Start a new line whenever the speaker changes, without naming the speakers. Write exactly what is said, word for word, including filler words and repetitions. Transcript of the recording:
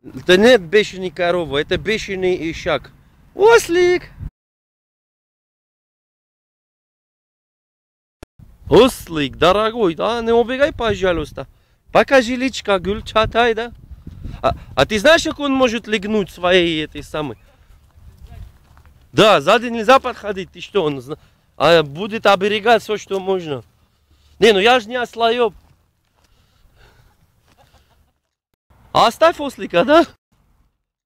Это нет бешеный корова, это бешеный ишак. Ослик! Ослик, дорогой, да, не убегай, пожалуйста. Покажи личка, гуль, чатай, да? А, а ты знаешь, как он может легнуть своей этой самой? Да, сзади нельзя подходить, ты что, он а, будет оберегать все, что можно. Не, ну я же не ослоеб. А оставь ослика, да?